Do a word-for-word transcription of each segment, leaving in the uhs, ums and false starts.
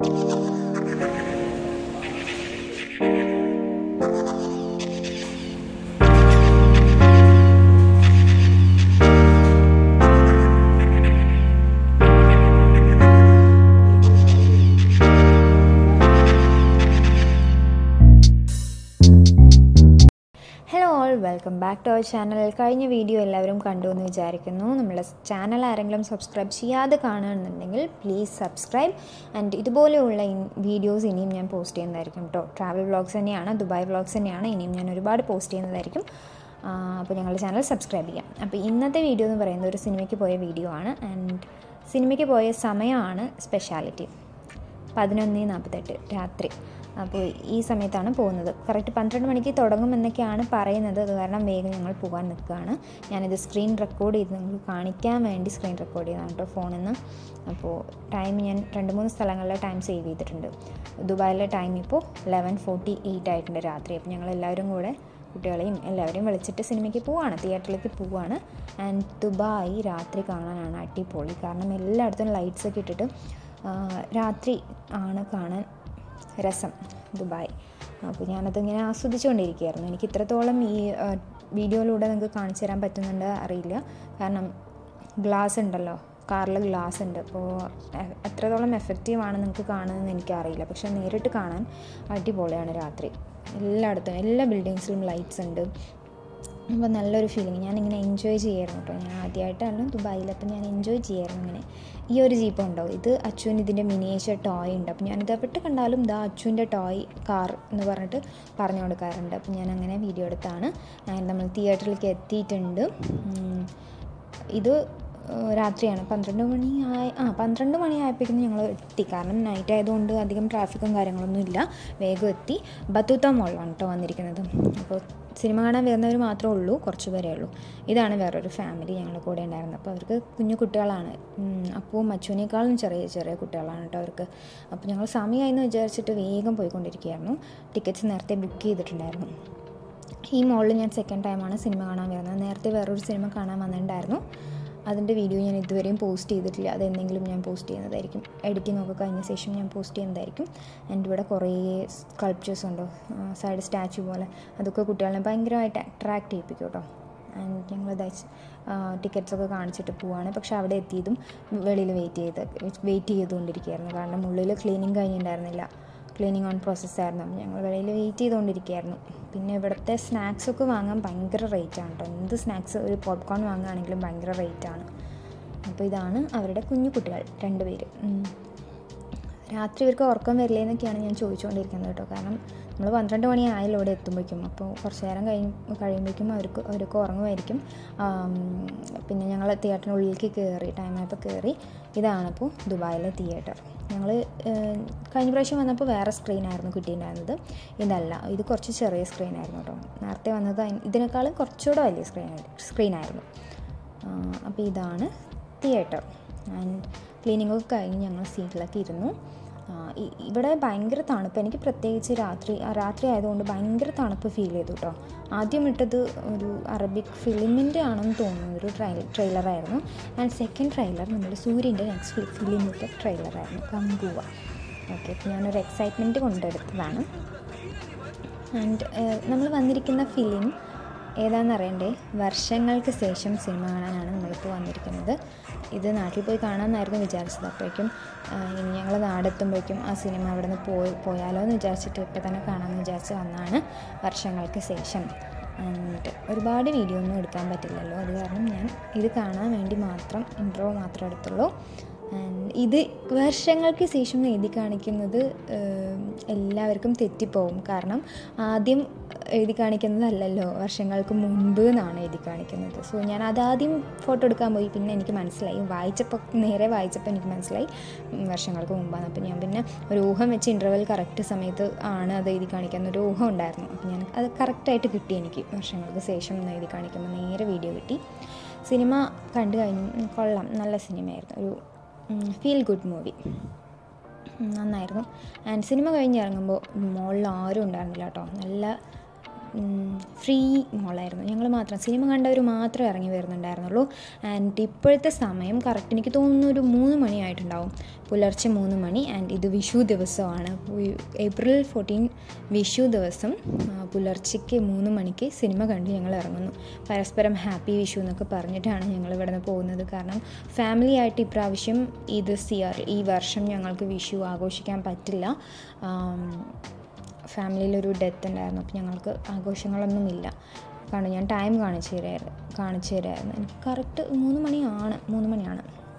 Welcome back to our channel. കഴിഞ്ഞ video എല്ലാവരും കണ്ടു എന്ന് വിചാരിക്കുന്നു. നമ്മുടെ ചാനൽ ആരെങ്കിലും സബ്സ്ക്രൈബ് ചെയ്യാതെ കാണുകയാണെന്നുണ്ടെങ്കിൽ പ്ലീസ് സബ്സ്ക്രൈബ്. ആൻഡ് ഇതുപോലെയുള്ള വീഡിയോസ് ഇനിയും ഞാൻ പോസ്റ്റ് ചെയ്യുന്നതായിരിക്കും കേട്ടോ. ട്രാവൽ വ്ളോഗ്സ് തന്നെയാണ്, ദുബായ് വ്ളോഗ്സ് തന്നെയാണ് ഇനിയും ഞാൻ ഒരുപാട് പോസ്റ്റ് ചെയ്യുന്നതായിരിക്കും. അപ്പോൾ ഞങ്ങളുടെ ചാനൽ സബ്സ്ക്രൈബ് ചെയ്യാം. അപ്പോൾ ഇന്നത്തെ വീഡിയോ എന്ന് പറയുന്നത് ഒരു സിനിമയ്ക്ക് പോയ വീഡിയോ ആണ്. ആൻഡ് സിനിമയ്ക്ക് പോയ സമയമാണ് സ്പെഷ്യാലിറ്റി. പതിനൊന്ന് നാൽപ്പത്തെട്ട് രാത്രി. അപ്പോൾ ഈ സമയത്താണ് പോകുന്നത്. കറക്റ്റ് പന്ത്രണ്ട് മണിക്ക് തുടങ്ങുമെന്നൊക്കെയാണ് പറയുന്നത്. അത് കാരണം വേഗം ഞങ്ങൾ പോകാൻ നിൽക്കുകയാണ്. ഞാനിത് സ്ക്രീൻ റെക്കോർഡ് ചെയ്ത് നിങ്ങൾക്ക് കാണിക്കാൻ വേണ്ടി സ്ക്രീൻ റെക്കോർഡ് ചെയ്തതാണ് കേട്ടോ ഫോണിൽ നിന്ന്. അപ്പോൾ ടൈം ഞാൻ രണ്ട് മൂന്ന് സ്ഥലങ്ങളിലെ ടൈം സേവ് ചെയ്തിട്ടുണ്ട്. ദുബായിലെ ടൈം ഇപ്പോൾ ലെവൻ ഫോർട്ടി എയ്റ്റ് ആയിട്ടുണ്ട് രാത്രി. അപ്പോൾ ഞങ്ങളെല്ലാവരും കൂടെ കുട്ടികളെയും എല്ലാവരെയും വിളിച്ചിട്ട് സിനിമയ്ക്ക് പോവുകയാണ്, തിയേറ്ററിലേക്ക് പോവുകയാണ്. ആൻഡ് ദുബായ് രാത്രി കാണാനാണ് അടിപൊളി. കാരണം എല്ലായിടത്തും ലൈറ്റ്സൊക്കെ ഇട്ടിട്ട് രാത്രി ആണ് കാണാൻ രസം ദുബായ്. അപ്പോൾ ഞാനതിങ്ങനെ ആസ്വദിച്ചുകൊണ്ടിരിക്കുകയായിരുന്നു. എനിക്ക് ഇത്രത്തോളം ഈ വീഡിയോയിലൂടെ നിങ്ങൾക്ക് കാണിച്ചു തരാൻ പറ്റുന്നുണ്ട് അറിയില്ല. കാരണം ഗ്ലാസ് ഉണ്ടല്ലോ, കാറിൽ ഗ്ലാസ് ഉണ്ട്. അപ്പോൾ എത്രത്തോളം എഫക്റ്റീവാണ് നിങ്ങൾക്ക് കാണുന്നതെന്ന് എനിക്കറിയില്ല. പക്ഷേ നേരിട്ട് കാണാൻ അടിപൊളിയാണ് രാത്രി. എല്ലായിടത്തും എല്ലാ ബിൽഡിങ്സിലും ലൈറ്റ്സ് ഉണ്ട്. അപ്പോൾ നല്ലൊരു ഫീലിംഗ്. ഞാനിങ്ങനെ എൻജോയ് ചെയ്യായിരുന്നു കേട്ടോ. ഞാൻ ആദ്യമായിട്ടാണ് ദുബായിൽ. അപ്പോൾ ഞാൻ എൻജോയ് ചെയ്യായിരുന്നു ഇങ്ങനെ. ഈ ഒരു ജീപ്പ് ഉണ്ടാവും, ഇത് അച്ചുവിന് ഇതിൻ്റെ മിനിയേച്ചർ ടോയ് ഉണ്ട്. അപ്പോൾ ഞാനിത് എവിടെ കണ്ടാലും ഇതാ അച്ചുവിൻ്റെ ടോയ് കാർ എന്ന് പറഞ്ഞിട്ട് പറഞ്ഞു കൊടുക്കാറുണ്ട്. അപ്പോൾ ഞാൻ അങ്ങനെ വീഡിയോ എടുത്താണ്. നമ്മൾ തിയേറ്ററിലേക്ക് എത്തിയിട്ടുണ്ട്. ഇത് രാത്രിയാണ്, പന്ത്രണ്ട് മണി ആയി ആ പന്ത്രണ്ട് മണി ആയപ്പോഴേക്കും ഞങ്ങൾ എത്തി. കാരണം നൈറ്റ് ആയതുകൊണ്ട് അധികം ട്രാഫിക്കും കാര്യങ്ങളൊന്നും ഇല്ല. വേഗം എത്തി. ബത്തൂത്ത മോളിലാണ് കേട്ടോ വന്നിരിക്കുന്നത്. അപ്പോൾ സിനിമ കാണാൻ വരുന്നവർ മാത്രമേ ഉള്ളൂ, കുറച്ച് പേരേ ഉള്ളൂ. ഇതാണ് വേറൊരു ഫാമിലി ഞങ്ങളുടെ കൂടെ ഉണ്ടായിരുന്നത്. അപ്പോൾ അവർക്ക് കുഞ്ഞു കുട്ടികളാണ്. അപ്പവും അച്ചുവിനേക്കാളും ചെറിയ ചെറിയ കുട്ടികളാണ് കേട്ടോ അവർക്ക്. അപ്പോൾ ഞങ്ങൾ സമയമായി എന്ന് വിചാരിച്ചിട്ട് വേഗം പോയിക്കൊണ്ടിരിക്കുകയായിരുന്നു. ടിക്കറ്റ്സ് നേരത്തെ ബുക്ക് ചെയ്തിട്ടുണ്ടായിരുന്നു. ഈ മോളിൽ ഞാൻ സെക്കൻഡ് ടൈമാണ് സിനിമ കാണാൻ വരുന്നത്. നേരത്തെ വേറൊരു സിനിമ കാണാൻ വന്നിട്ടുണ്ടായിരുന്നു. അതിൻ്റെ വീഡിയോ ഞാൻ ഇതുവരെയും പോസ്റ്റ് ചെയ്തിട്ടില്ല. അതെന്തെങ്കിലും ഞാൻ പോസ്റ്റ് ചെയ്യുന്നതായിരിക്കും. എഡിറ്റിംഗ് ഒക്കെ കഴിഞ്ഞ ശേഷം ഞാൻ പോസ്റ്റ് ചെയ്യുന്നതായിരിക്കും. എൻ്റെ ഇവിടെ കുറേ സ്കൾപ്ചേഴ്സ് ഉണ്ടോ, സൈഡ് സ്റ്റാച്ചു പോലെ. അതൊക്കെ കുട്ടികളെ ഭയങ്കരമായിട്ട് അട്രാക്റ്റ് ചെയ്യിപ്പിക്കും കേട്ടോ. ആൻഡ് ഞങ്ങൾ ടിക്കറ്റ്സൊക്കെ കാണിച്ചിട്ട് പോവാണ്. പക്ഷേ അവിടെ എത്തിയതും വെളിയിൽ വെയിറ്റ് ചെയ്ത് വെയിറ്റ് ചെയ്തുകൊണ്ടിരിക്കുകയായിരുന്നു. കാരണം ഉള്ളിൽ ക്ലീനിങ് കഴിഞ്ഞിട്ടുണ്ടായിരുന്നില്ല. ക്ലീനിങ് ഓൺ പ്രോസസ്സായിരുന്നു. ഞങ്ങൾ വെളിയിൽ വെയിറ്റ് ചെയ്തുകൊണ്ടിരിക്കുകയായിരുന്നു. പിന്നെ ഇവിടുത്തെ സ്നാക്സൊക്കെ വാങ്ങാൻ ഭയങ്കര റേറ്റാണ് കേട്ടോ. എന്ത് സ്നാക്സ്, ഒരു പോപ്കോൺ വാങ്ങുകയാണെങ്കിലും ഭയങ്കര റേറ്റാണ്. അപ്പോൾ ഇതാണ് അവരുടെ കുഞ്ഞു കുട്ടികൾ രണ്ടുപേര്. രാത്രി ഇവർക്ക് ഉറക്കം വരില്ലേ എന്നൊക്കെയാണ് ഞാൻ ചോദിച്ചുകൊണ്ടിരിക്കുന്നത് കേട്ടോ. കാരണം നമ്മൾ പന്ത്രണ്ട് മണി ആയാലും ഇവിടെ എത്തുമ്പോഴേക്കും. അപ്പോൾ കുറച്ച് നേരം കഴിയും കഴിയുമ്പോഴേക്കും അവർക്ക് അവർക്ക് ഉറങ്ങുമായിരിക്കും. പിന്നെ ഞങ്ങൾ തിയേറ്ററിനുള്ളിലേക്ക് കയറി, ടൈമായപ്പോൾ കയറി. ഇതാണിപ്പോൾ ദുബായിലെ തിയേറ്റർ. ഞങ്ങൾ കഴിഞ്ഞ പ്രാവശ്യം വന്നപ്പോൾ വേറെ സ്ക്രീനായിരുന്നു കിട്ടിയിട്ടുണ്ടായിരുന്നത്. ഇതല്ല, ഇത് കുറച്ച് ചെറിയ സ്ക്രീനായിരുന്നു കേട്ടോ. നേരത്തെ വന്നത് ഇതിനേക്കാളും കുറച്ചുകൂടെ വലിയ സ്ക്രീൻ സ്ക്രീനായിരുന്നു. അപ്പോൾ ഇതാണ് തിയേറ്റർ. ആൻഡ് ക്ലീനിങ്ങൊക്കെ കഴിഞ്ഞ് ഞങ്ങൾ സീറ്റിലൊക്കെ ഇരുന്നു. ഇവിടെ ഭയങ്കര തണുപ്പ്. എനിക്ക് പ്രത്യേകിച്ച് രാത്രി രാത്രി ആയതുകൊണ്ട് ഭയങ്കര തണുപ്പ് ഫീൽ ചെയ്തു കേട്ടോ. ആദ്യം ഇട്ടത് ഒരു അറബിക് ഫിലിമിൻ്റെ ആണെന്ന് തോന്നുന്നു, ഒരു ട്രൈ ട്രെയിലറായിരുന്നു. ആൻഡ് സെക്കൻഡ് ട്രെയിലർ നമ്മുടെ സൂര്യൻ്റെ നെക്സ്റ്റ് ഫിലിമിൻ്റെ ട്രെയിലറായിരുന്നു, കങ്കുവ. ഓക്കെ, അപ്പോൾ ഞാനൊരു എക്സൈറ്റ്മെൻറ്റ് കൊണ്ടെടുത്തതാണ്. ആൻഡ് നമ്മൾ വന്നിരിക്കുന്ന ഫിലിം ഏതാണെന്നറിയണ്ടേ? വർഷങ്ങൾക്ക് ശേഷം സിനിമ കാണാനാണ് നമ്മളിപ്പോൾ വന്നിരിക്കുന്നത്. ഇത് നാട്ടിൽ പോയി കാണാമെന്നായിരുന്നു വിചാരിച്ചത്. അപ്പോഴേക്കും ഇനി ഞങ്ങൾ നാടെത്തുമ്പോഴേക്കും ആ സിനിമ അവിടെ നിന്ന് പോയി പോയാലോ എന്ന് വിചാരിച്ചിട്ട് ഇപ്പോൾ തന്നെ കാണാമെന്ന് വിചാരിച്ച് വന്നാണ് വർഷങ്ങൾക്ക് ശേഷം. ആൻഡ് ഒരുപാട് വീഡിയോ ഒന്നും എടുക്കാൻ പറ്റില്ലല്ലോ, അത് കാരണം ഞാൻ ഇത് കാണാൻ വേണ്ടി മാത്രം ഇൻട്രോ മാത്രമേ എടുത്തുള്ളൂ. ആൻഡ് ഇത് വർഷങ്ങൾക്ക് ശേഷം എഴുതി കാണിക്കുന്നത് എല്ലാവർക്കും തെറ്റിപ്പോവും. കാരണം ആദ്യം എഴുതി കാണിക്കുന്നതല്ലല്ലോ, വർഷങ്ങൾക്ക് മുൻപ് എന്നാണ് എഴുതി കാണിക്കുന്നത്. സോ ഞാൻ അതാദ്യം ഫോട്ടോ എടുക്കാൻ പോയി. പിന്നെ എനിക്ക് മനസ്സിലായി, വായിച്ചപ്പോൾ നേരെ വായിച്ചപ്പോൾ എനിക്ക് മനസ്സിലായി വർഷങ്ങൾക്ക് മുമ്പാണ്. അപ്പോൾ ഞാൻ പിന്നെ ഒരു ഊഹം വെച്ച് ഇൻ്റർവെൽ കറക്റ്റ് സമയത്ത് ആണ് അത് എഴുതി കാണിക്കുന്ന ഒരു ഊഹം ഉണ്ടായിരുന്നു. അപ്പോൾ ഞാൻ അത് കറക്റ്റായിട്ട് കിട്ടി എനിക്ക്. വർഷങ്ങൾക്ക് ശേഷം എന്ന് എഴുതി കാണിക്കുമ്പോൾ നേരെ വീഡിയോ കിട്ടി. സിനിമ കണ്ടു കഴിഞ്ഞു, കൊള്ളാം, നല്ല സിനിമയായിരുന്നു. ഒരു ഫീൽ ഗുഡ് മൂവി, നന്നായിരുന്നു. ആൻഡ് സിനിമ കഴിഞ്ഞ് ഇറങ്ങുമ്പോൾ മോളിൽ ആരും ഉണ്ടായിരുന്നില്ല കേട്ടോ. നല്ല ഫ്രീ മോളായിരുന്നു. ഞങ്ങൾ മാത്രം സിനിമ കണ്ടവർ മാത്രമേ ഇറങ്ങി വരുന്നുണ്ടായിരുന്നുള്ളൂ. ആൻഡ് ഇപ്പോഴത്തെ സമയം കറക്റ്റ് എനിക്ക് തോന്നുന്നു ഒരു മൂന്ന് മണിയായിട്ടുണ്ടാവും, പുലർച്ചെ മൂന്ന് മണി. ആൻഡ് ഇത് വിഷു ദിവസമാണ്, ഏപ്രിൽ ഫോർട്ടീൻ വിഷു ദിവസം പുലർച്ചയ്ക്ക് മൂന്ന് മണിക്ക് സിനിമ കണ്ട് ഞങ്ങൾ ഇറങ്ങുന്നു. പരസ്പരം ഹാപ്പി വിഷു എന്നൊക്കെ പറഞ്ഞിട്ടാണ് ഞങ്ങൾ ഇവിടെ നിന്ന് പോകുന്നത്. കാരണം ഫാമിലി ആയിട്ട് ഇപ്രാവശ്യം ഈ ദിസ് ഇയർ ഈ വർഷം ഞങ്ങൾക്ക് വിഷു ആഘോഷിക്കാൻ പറ്റില്ല. ഫാമിലിയിലൊരു ഡെത്ത് ഉണ്ടായിരുന്നു, അപ്പോൾ ഞങ്ങൾക്ക് ആഘോഷങ്ങളൊന്നുമില്ല. കാരണം ഞാൻ ടൈം കാണിച്ചു തരായിരുന്നു കാണിച്ചു തരായിരുന്നു എനിക്ക് കറക്റ്റ് മൂന്ന് മണിയാണ് മൂന്ന് മണിയാണ്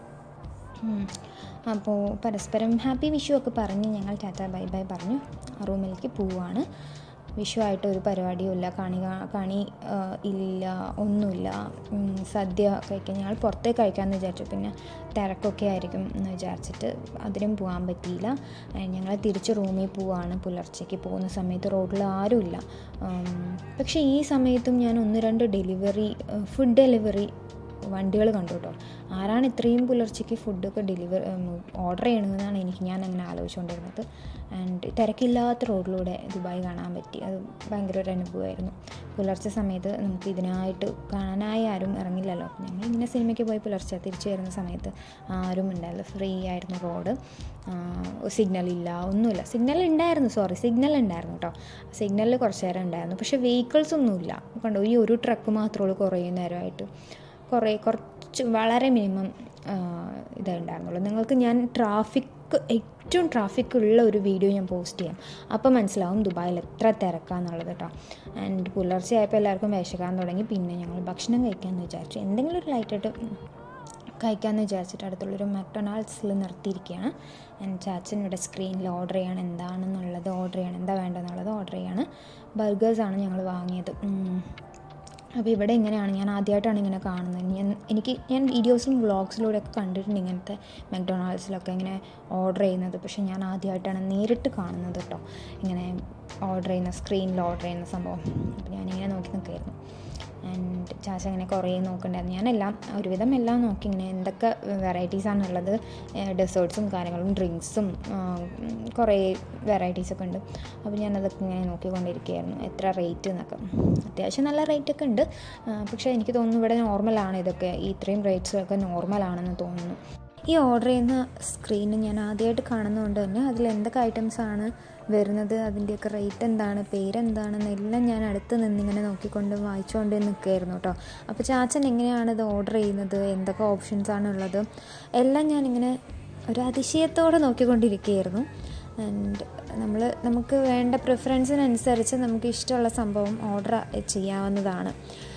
അപ്പോൾ പരസ്പരം ഹാപ്പി വിഷു ഒക്കെ പറഞ്ഞ് ഞങ്ങൾ ടാറ്റ ബൈ ബൈ പറഞ്ഞു റൂമിലേക്ക് പോവുകയാണ്. വിഷു ആയിട്ട് ഒരു പരിപാടിയും ഇല്ല, കണി കണി ഇല്ല, ഒന്നുമില്ല. സദ്യ കഴിക്കാൻ ഞങ്ങൾ പുറത്തേക്ക് കഴിക്കാമെന്ന് വിചാരിച്ചു. പിന്നെ തിരക്കൊക്കെ ആയിരിക്കും എന്ന് വിചാരിച്ചിട്ട് അതിനും പോകാൻ പറ്റിയില്ല. ഞങ്ങൾ തിരിച്ച് റൂമിൽ പോവുകയാണ്. പുലർച്ചയ്ക്ക് പോകുന്ന സമയത്ത് റോഡിൽ ആരുമില്ല. പക്ഷേ ഈ സമയത്തും ഞാൻ ഒന്ന് രണ്ട് ഡെലിവറി ഫുഡ് ഡെലിവറി വണ്ടികൾ കണ്ടു കേട്ടോ. ആരാണ് ഇത്രയും പുലർച്ചയ്ക്ക് ഫുഡൊക്കെ ഡെലിവർ ഓർഡർ ചെയ്യണമെന്നാണ് എനിക്ക് ഞാൻ അങ്ങനെ ആലോചിച്ചുകൊണ്ടിരുന്നത്. ആൻഡ് തിരക്കില്ലാത്ത റോഡിലൂടെ ദുബായ് കാണാൻ പറ്റി. അത് ഭയങ്കര ഒരു അനുഭവമായിരുന്നു. പുലർച്ചെ സമയത്ത് നമുക്ക് ഇതിനായിട്ട് കാണാനായി ആരും ഇറങ്ങില്ലല്ലോ. ഞങ്ങൾ ഇങ്ങനെ സിനിമയ്ക്ക് പോയി പുലർച്ചെ തിരിച്ചു വരുന്ന സമയത്ത് ആരും ഉണ്ടായില്ല. ഫ്രീ ആയിരുന്നു റോഡ്, സിഗ്നലില്ല, ഒന്നുമില്ല. സിഗ്നൽ ഉണ്ടായിരുന്നു സോറി സിഗ്നൽ ഉണ്ടായിരുന്നു കേട്ടോ. സിഗ്നലിൽ കുറച്ച് നേരം ഉണ്ടായിരുന്നു, പക്ഷേ വെഹിക്കിൾസ് ഒന്നുമില്ല. കണ്ടോ, ഈ ഒരു ട്രക്ക് മാത്രമേ ഉള്ളൂ കുറേ നേരമായിട്ട്. കുറേ കുറച്ച് വളരെ മിനിമം ഇതേ ഉണ്ടായിരുന്നുള്ളൂ. നിങ്ങൾക്ക് ഞാൻ ട്രാഫിക് ഏറ്റവും ട്രാഫിക് ഉള്ള ഒരു വീഡിയോ ഞാൻ പോസ്റ്റ് ചെയ്യാം, അപ്പോൾ മനസ്സിലാവും ദുബായിൽ എത്ര തിരക്കാന്നുള്ളത് കേട്ടോ. ആൻഡ് പുലർച്ചെ ആയപ്പോൾ എല്ലാവർക്കും വിശക്കാൻ തുടങ്ങി. പിന്നെ ഞങ്ങൾ ഭക്ഷണം കഴിക്കാമെന്ന് വിചാരിച്ചു, എന്തെങ്കിലും ഒരു ലൈറ്റായിട്ട് കഴിക്കാമെന്ന് വിചാരിച്ചിട്ട് അടുത്തുള്ളൊരു മക്ഡൊണാൾഡ്സിൽ നിർത്തിയിരിക്കുകയാണ്. ആൻഡ് ചാച്ചൻ ഇവിടെ സ്ക്രീനിൽ ഓർഡർ ചെയ്യണം എന്താണെന്നുള്ളത് ഓർഡർ ചെയ്യണം എന്താ വേണ്ടതെന്നുള്ളത് ഓർഡർ ചെയ്യാണ്. ബർഗേഴ്സാണ് ഞങ്ങൾ വാങ്ങിയത്. അപ്പോൾ ഇവിടെ ഇങ്ങനെയാണ്, ഞാൻ ആദ്യമായിട്ടാണ് ഇങ്ങനെ കാണുന്നത്. ഞാൻ എനിക്ക് ഞാൻ വീഡിയോസിലും വ്ളോഗ്സിലൂടെയൊക്കെ കണ്ടിട്ടുണ്ട് ഇങ്ങനത്തെ മക്ഡൊണാൾഡ്സിലൊക്കെ ഇങ്ങനെ ഓർഡർ ചെയ്യുന്നത്. പക്ഷേ ഞാൻ ആദ്യമായിട്ടാണ് നേരിട്ട് കാണുന്നത് കേട്ടോ, ഇങ്ങനെ ഓർഡർ ചെയ്യുന്ന സ്ക്രീനിൽ ഓർഡർ ചെയ്യുന്ന സംഭവം. അപ്പോൾ ഞാനിങ്ങനെ നോക്കി നിൽക്കുകയായിരുന്നു. ആൻഡ് ചാച്ച ഇങ്ങനെ കുറേ നോക്കണ്ടായിരുന്നു. ഞാനെല്ലാം ഒരുവിധം എല്ലാം നോക്കി, ഇങ്ങനെ എന്തൊക്കെ വെറൈറ്റീസാണുള്ളത്, ഡെസേർട്ട്സും കാര്യങ്ങളും ഡ്രിങ്ക്സും കുറേ വെറൈറ്റീസൊക്കെ ഉണ്ട്. അപ്പോൾ ഞാനതൊക്കെ ഇങ്ങനെ നോക്കിക്കൊണ്ടിരിക്കുകയായിരുന്നു, എത്ര റേറ്റ് എന്നൊക്കെ. അത്യാവശ്യം നല്ല റേറ്റൊക്കെ ഉണ്ട്, പക്ഷേ എനിക്ക് തോന്നുന്നു ഇവിടെ നോർമലാണ് ഇതൊക്കെ, ഈ ഇത്രയും റേറ്റ്സൊക്കെ നോർമലാണെന്ന് തോന്നുന്നു. ഈ ഓർഡർ ചെയ്യുന്ന സ്ക്രീന് ഞാൻ ആദ്യമായിട്ട് കാണുന്നതുകൊണ്ട് തന്നെ അതിൽ എന്തൊക്കെ ഐറ്റംസാണ് വരുന്നത്, അതിൻ്റെയൊക്കെ റേറ്റ് എന്താണ്, പേരെന്താണെന്നെല്ലാം ഞാൻ അടുത്ത് നിന്നിങ്ങനെ നോക്കിക്കൊണ്ട് വായിച്ചുകൊണ്ട് നിൽക്കുകയായിരുന്നു കേട്ടോ. അപ്പോൾ ചാച്ചൻ എങ്ങനെയാണ് ഇത് ഓർഡർ ചെയ്യുന്നത്, എന്തൊക്കെ ഓപ്ഷൻസാണ് ഉള്ളത് എല്ലാം ഞാനിങ്ങനെ ഒരു അതിശയത്തോടെ നോക്കിക്കൊണ്ടിരിക്കുകയായിരുന്നു. ആൻഡ് നമ്മൾ നമുക്ക് വേണ്ട പ്രിഫറൻസിനനുസരിച്ച് നമുക്ക് ഇഷ്ടമുള്ള സംഭവം ഓർഡർ ചെയ്യാവുന്നതാണ്.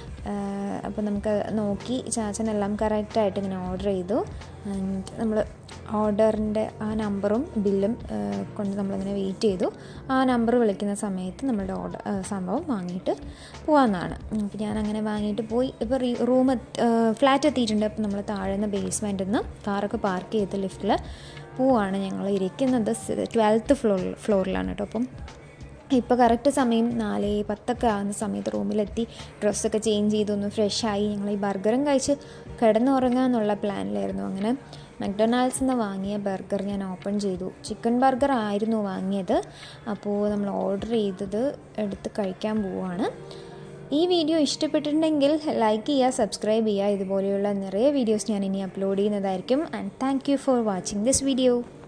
അപ്പോൾ നമുക്ക് നോക്കി ചാച്ചനെല്ലാം കറക്റ്റായിട്ട് ഇങ്ങനെ ഓർഡർ ചെയ്തു. ആൻഡ് നമ്മൾ ഓർഡറിൻ്റെ ആ നമ്പറും ബില്ലും കൊണ്ട് നമ്മളിങ്ങനെ വെയിറ്റ് ചെയ്തു. ആ നമ്പർ വിളിക്കുന്ന സമയത്ത് നമ്മളുടെ ഓർഡർ സംഭവം വാങ്ങിയിട്ട് പോകാമെന്നാണ്. അപ്പോൾ ഞാനങ്ങനെ വാങ്ങിയിട്ട് പോയി. ഇപ്പോൾ റൂം ഫ്ലാറ്റ് എത്തിയിട്ടുണ്ട്. അപ്പോൾ നമ്മൾ താഴെ നിന്ന് ബേസ്മെൻറ്റിൽ നിന്ന് കാറൊക്കെ പാർക്ക് ചെയ്ത് ലിഫ്റ്റിൽ പോവാണ്. ഞങ്ങൾ ഇരിക്കുന്നത് ട്വൽത്ത് ഫ്ലോർ ഫ്ലോറിലാണ് കേട്ടോ. അപ്പം ഇപ്പോൾ കറക്റ്റ് സമയം നാല് പത്തൊക്കെ ആകുന്ന സമയത്ത് റൂമിലെത്തി ഡ്രസ്സൊക്കെ ചേഞ്ച് ചെയ്ത് ഒന്ന് ഫ്രഷായി ഞങ്ങൾ ഈ ബർഗറും കഴിച്ച് കിടന്നുറങ്ങുക എന്നുള്ള പ്ലാനിലായിരുന്നു. അങ്ങനെ മക്ഡൊണാൾഡ്സിൽ നിന്ന് വാങ്ങിയ ബർഗർ ഞാൻ ഓപ്പൺ ചെയ്തു. ചിക്കൻ ബർഗർ ആയിരുന്നു വാങ്ങിയത്. അപ്പോൾ നമ്മൾ ഓർഡർ ചെയ്തത് എടുത്ത് കഴിക്കാൻ പോവുകയാണ്. ഈ വീഡിയോ ഇഷ്ടപ്പെട്ടിട്ടുണ്ടെങ്കിൽ ലൈക്ക് ചെയ്യുക, സബ്സ്ക്രൈബ് ചെയ്യുക. ഇതുപോലെയുള്ള നിറയെ വീഡിയോസ് ഞാൻ ഇനി അപ്ലോഡ് ചെയ്യുന്നതായിരിക്കും. And thank you for watching this video.